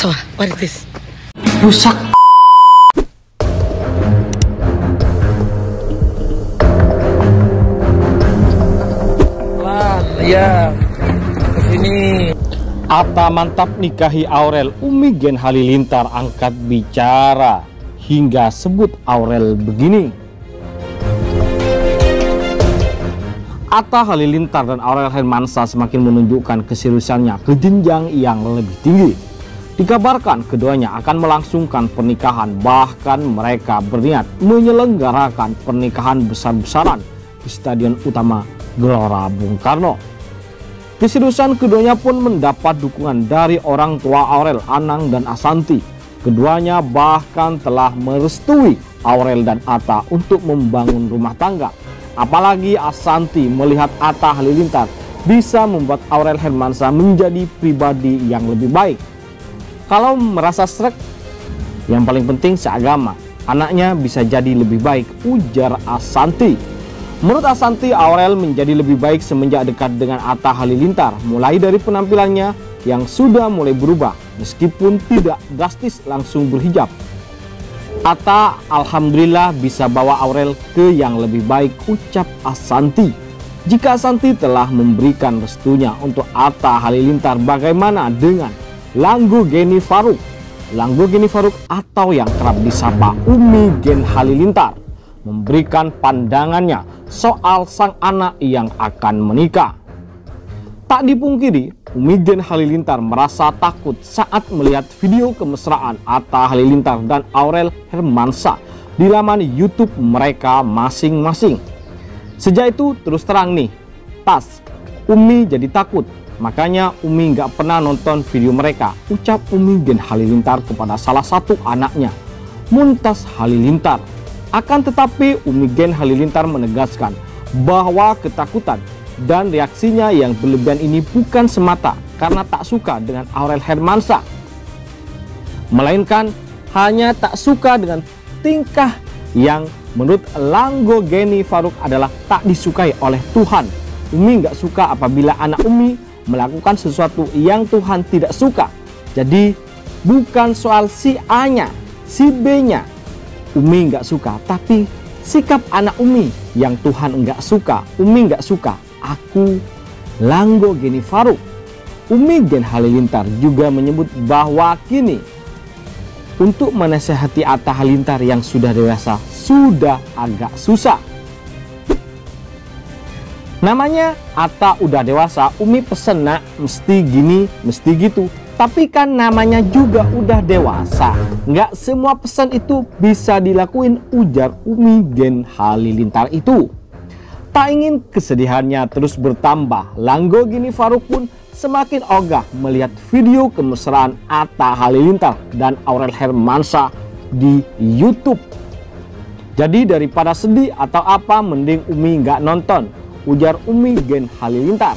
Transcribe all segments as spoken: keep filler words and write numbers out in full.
So, what is this? Rusak. Lan, ya, kesini. Atta mantap nikahi Aurel, Umi Gen Halilintar angkat bicara hingga sebut Aurel begini. Atta Halilintar dan Aurel Hermansyah semakin menunjukkan keseriusannya ke jenjang yang lebih tinggi. Dikabarkan keduanya akan melangsungkan pernikahan, bahkan mereka berniat menyelenggarakan pernikahan besar-besaran di Stadion Utama Gelora Bung Karno. Keseriusan keduanya pun mendapat dukungan dari orang tua Aurel, Anang dan Ashanty. Keduanya bahkan telah merestui Aurel dan Atta untuk membangun rumah tangga. Apalagi Ashanty melihat Atta Halilintar bisa membuat Aurel Hermansyah menjadi pribadi yang lebih baik. Kalau merasa srek, yang paling penting seagama, anaknya bisa jadi lebih baik, ujar Ashanty. Menurut Ashanty, Aurel menjadi lebih baik semenjak dekat dengan Atta Halilintar, mulai dari penampilannya yang sudah mulai berubah, meskipun tidak drastis langsung berhijab. Atta alhamdulillah bisa bawa Aurel ke yang lebih baik, ucap Ashanty. Jika Ashanty telah memberikan restunya untuk Atta Halilintar, bagaimana dengan Langgo Geni Faruk? Langgo Geni Faruk atau yang kerap disapa Umi Gen Halilintar memberikan pandangannya soal sang anak yang akan menikah. Tak dipungkiri, Umi Gen Halilintar merasa takut saat melihat video kemesraan Atta Halilintar dan Aurel Hermansyah di laman YouTube mereka masing-masing. Sejak itu terus terang nih, tas Umi jadi takut. Makanya Umi nggak pernah nonton video mereka, ucap Umi Gen Halilintar kepada salah satu anaknya, Muntas Halilintar. Akan tetapi Umi Gen Halilintar menegaskan bahwa ketakutan dan reaksinya yang berlebihan ini bukan semata karena tak suka dengan Aurel Hermansyah, melainkan hanya tak suka dengan tingkah yang menurut Langgo Geni Faruk adalah tak disukai oleh Tuhan. Umi nggak suka apabila anak Umi melakukan sesuatu yang Tuhan tidak suka. Jadi bukan soal si A-nya, si B-nya Umi nggak suka, tapi sikap anak Umi yang Tuhan nggak suka. Umi nggak suka. Aku Langgo Geni Faruk. Umi Gen Halilintar juga menyebut bahwa kini untuk menasehati Atta Halilintar yang sudah dewasa sudah agak susah. Namanya Atta udah dewasa, Umi pesen nak mesti gini, mesti gitu. Tapi kan namanya juga udah dewasa, nggak semua pesan itu bisa dilakuin, ujar Umi Gen Halilintar itu. Tak ingin kesedihannya terus bertambah, Langgo Geni Faruk pun semakin ogah melihat video kemesraan Atta Halilintar dan Aurel Hermansyah di YouTube. Jadi daripada sedih atau apa, mending Umi nggak nonton, ujar Umi Gen Halilintar.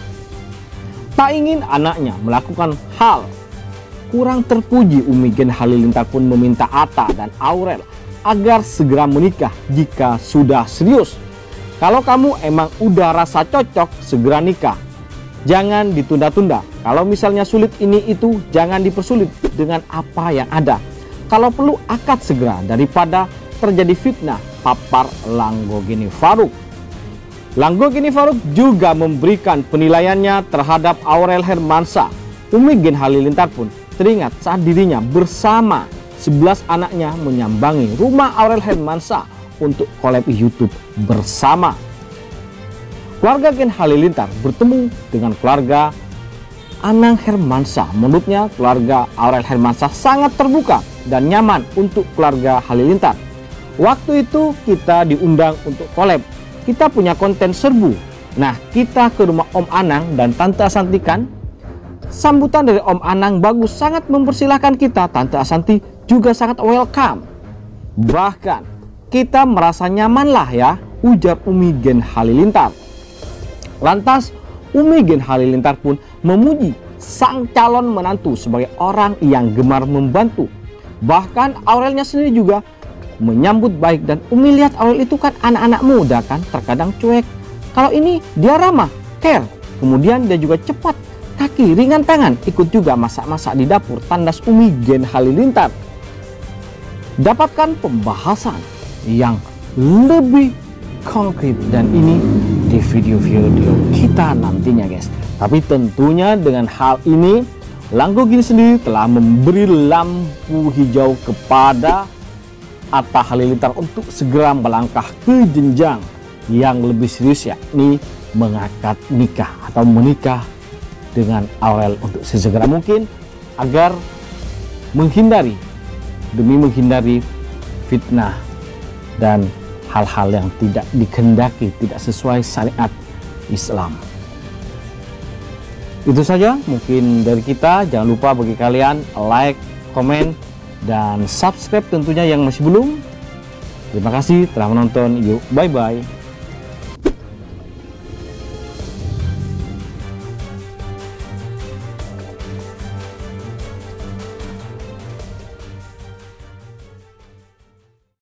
Tak ingin anaknya melakukan hal kurang terpuji, Umi Gen Halilintar pun meminta Atta dan Aurel agar segera menikah jika sudah serius. Kalau kamu emang udah rasa cocok, segera nikah. Jangan ditunda-tunda. Kalau misalnya sulit ini itu, jangan dipersulit dengan apa yang ada. Kalau perlu akad segera daripada terjadi fitnah, papar Langgo Geni Faruk. Langgo Geni Faruk juga memberikan penilaiannya terhadap Aurel Hermansyah. Umi Gen Halilintar pun teringat saat dirinya bersama sebelas anaknya menyambangi rumah Aurel Hermansyah untuk collab YouTube bersama. Keluarga Gen Halilintar bertemu dengan keluarga Anang Hermansyah. Menurutnya keluarga Aurel Hermansyah sangat terbuka dan nyaman untuk keluarga Halilintar. Waktu itu kita diundang untuk collab. Kita punya konten serbu. Nah, kita ke rumah Om Anang dan Tante Ashanty kan. Sambutan dari Om Anang bagus, sangat mempersilahkan kita. Tante Ashanty juga sangat welcome. Bahkan kita merasa nyaman lah ya, ujar Umi Gen Halilintar. Lantas Umi Gen Halilintar pun memuji sang calon menantu sebagai orang yang gemar membantu. Bahkan Aurelnya sendiri juga menyambut baik, dan Umi lihat Aurel itu kan anak-anak muda kan, terkadang cuek. Kalau ini dia ramah, care. Kemudian dia juga cepat kaki, ringan tangan, ikut juga masak-masak di dapur tandas Umi Gen Halilintar. Dapatkan pembahasan yang lebih konkret dan ini di video-video kita nantinya guys. Tapi tentunya dengan hal ini Langgo Gini sendiri telah memberi lampu hijau kepada Atta Halilintar untuk segera melangkah ke jenjang yang lebih serius, yakni mengakad nikah atau menikah dengan Aurel untuk sesegera mungkin agar menghindari demi menghindari fitnah dan hal-hal yang tidak dikehendaki, tidak sesuai syariat Islam. Itu saja mungkin dari kita. Jangan lupa bagi kalian like, komen, dan subscribe tentunya yang masih belum. Terima kasih telah menonton. Yuk, bye-bye.